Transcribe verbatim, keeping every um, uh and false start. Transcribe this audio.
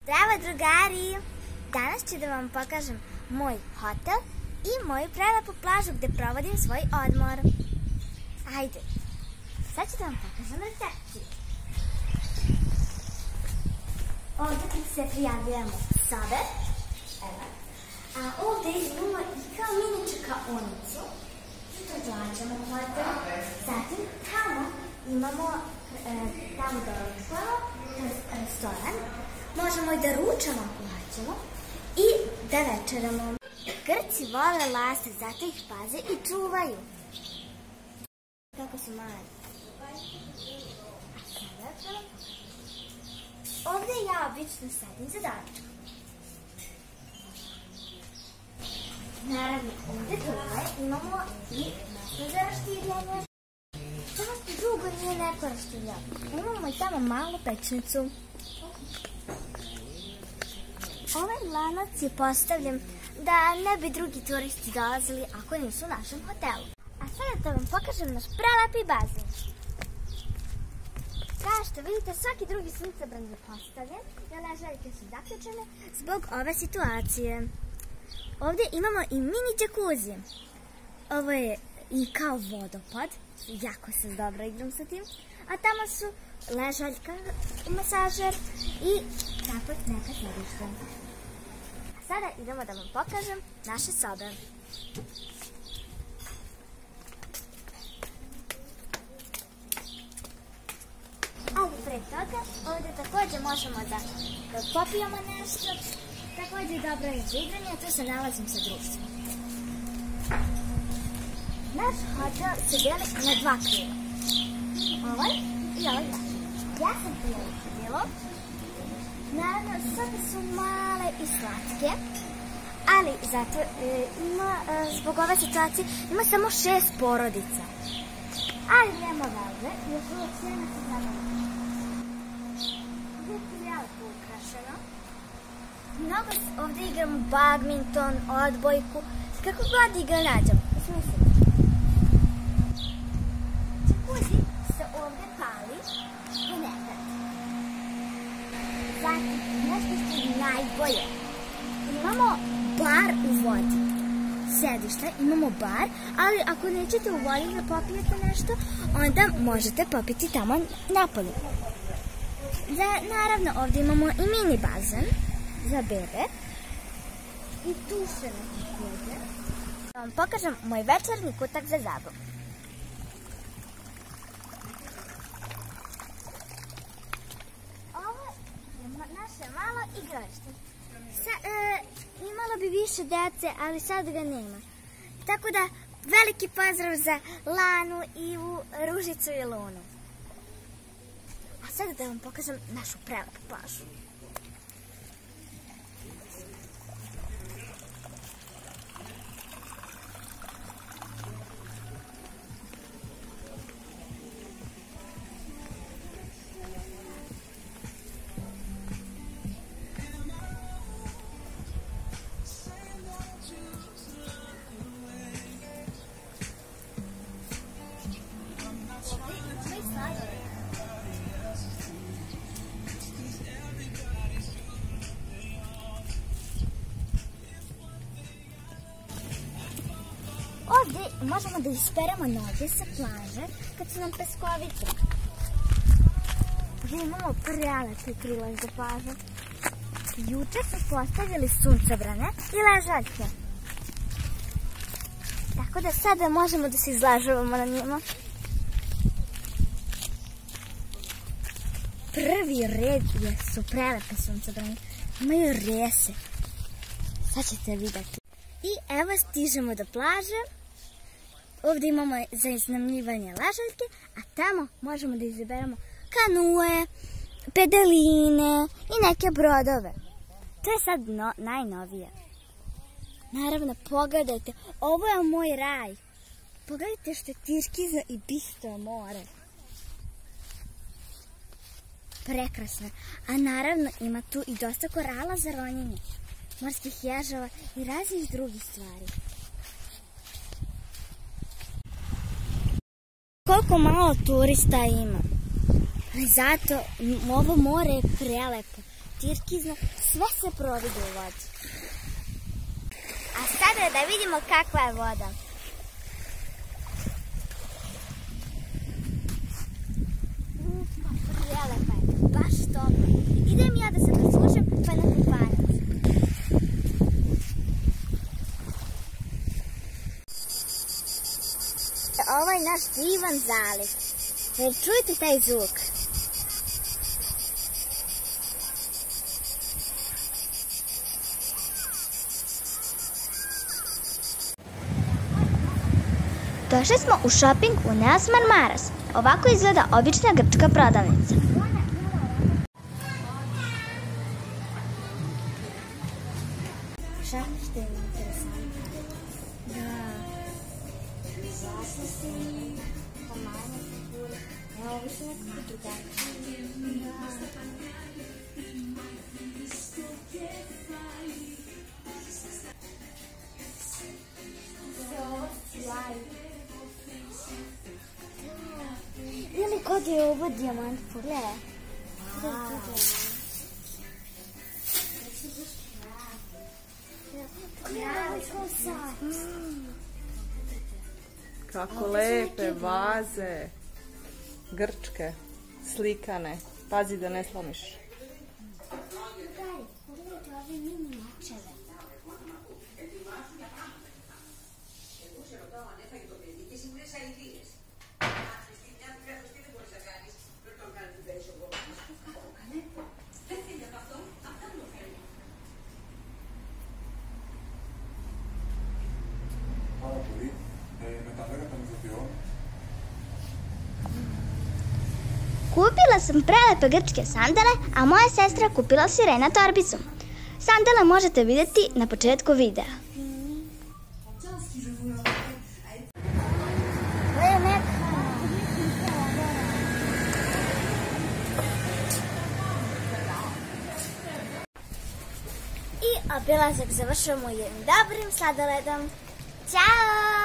Zdravo drugari! Danas ću da vam pokažem moj hotel i moju prelepu plažu gde provodim svoj odmor. Ajde, sad ću da vam pokažem recepciju. Ovdje se prijavljujemo sobe, evo, a ovdje imamo i kao mini čekaonicu, što plaćamo hotel, zatim tamo imamo, tamo da ručamo, restoran, možemo i da ručamo ako hoćemo i da večeramo. Grci vole lase, zato ih paze i čuvaju. Kako su mali. Ovdje ja obično sedim za doručak. Naravno, ovdje dole imamo i mesto za raštivljanje. Samo što drugo nije neko raštivljanje. Imamo i tamo malu pećnicu. Ovaj lanac je postavljen da ne bi drugi turisti dolazili ako nisu u našem hotelu. A sada da vam pokažem naš prelepi bazen. Kao što vidite, svaki drugi suncobran je postavljen, jer ležaljke su zaključene zbog ove situacije. Ovdje imamo i mini džakuzi. Ovo je i kao vodopad, jako se dobro igram sa tim. A tamo su ležaljka, masažer i tako neka sedišta. A sada idemo da vam pokažem naše sobe. Ali pre toga, ovdje također možemo da popijemo nešto. Također dobro je za igranje, a tu se nalazim sa društvom. Naš hotel se deli na dva krila. Ovaj i ovaj naš. Ja sam prijela krilo. Naravno, sobe su male i slatke, ali zato ima, zbog ove situacije, ima samo šest porodica. Ali nema veze, još uvijek sve na se zabavljamo. Ovdje je prijavljeno ukrašeno. Mnogo ovdje igramo badminton, odbojku, kako god igra nađemo. Smislimo. Džakuzi se ovdje pali i nekad. Zatim, nešto što je najbolje. Imamo bar u vodi. Sedišta, imamo bar, ali ako nećete u vodi da popijete nešto, onda možete popiti tamo napolju. Naravno, ovdje imamo i mini bazen za bebe i tušene također. Da vam pokažem moj večernji kutak za zabavu. Ovo je naše malo igralište. E, imalo bi više dece, ali sad ga nema. Tako da, veliki pozdrav za Lanu, Ivu, Ružicu i Lunu. A sada da vam pokažem našu prelepu plažu. Ovdje možemo da isperemo noge sa plaže kad su nam peskovite. Ovdje imamo prelepe prilaz za plažu. Juče su postavili suncobrane i ležaljke. Tako da sada možemo da se izlažavamo na njima. Prvi red su prelepe suncobrane. Imaju rese. Sad ćete vidjeti. I evo stižemo do plaže. Ovdje imamo za iznajmljivanje ležaljke, a tamo možemo da izaberemo kanue, pedaline i neke brodove. To je sad no, najnovije. Naravno, pogledajte, ovo je moj raj. Pogledajte što je Tirkiza i bistro more. Prekrasno. A naravno ima tu i dosta korala za ronjenje, morskih ježova i raznih drugih stvari. Koliko malo turista ima. Ali zato ovo more je prelepo. tirkizno, sve se providi u vodi. A sada da vidimo kakva je voda. Upa, prelepa je, baš topla. Idem ja da se presušem pa na kupanac. Ovo je naš divan zaliv. Jer čujte taj zvuk. Došli smo u shopping u Neos Marmaras. Ovako izgleda obična grčka prodavnica. Šta što je interesantno? Da. Zasnosi, pomanje figure. Evo, ovo su nekako drugačije. Ili kod je ovo dijamant, pogledaj. Kako lepe vaze, grčke, slikane. Pazi da ne slomiš. Pogledajte ove mini mačeve. Kupila sam prelepe grčke sandale, a moja sestra kupila sirena torbicu. Sandale možete vidjeti na početku videa. I obilazak završavamo jednim dobrim sladoledom. Ćao!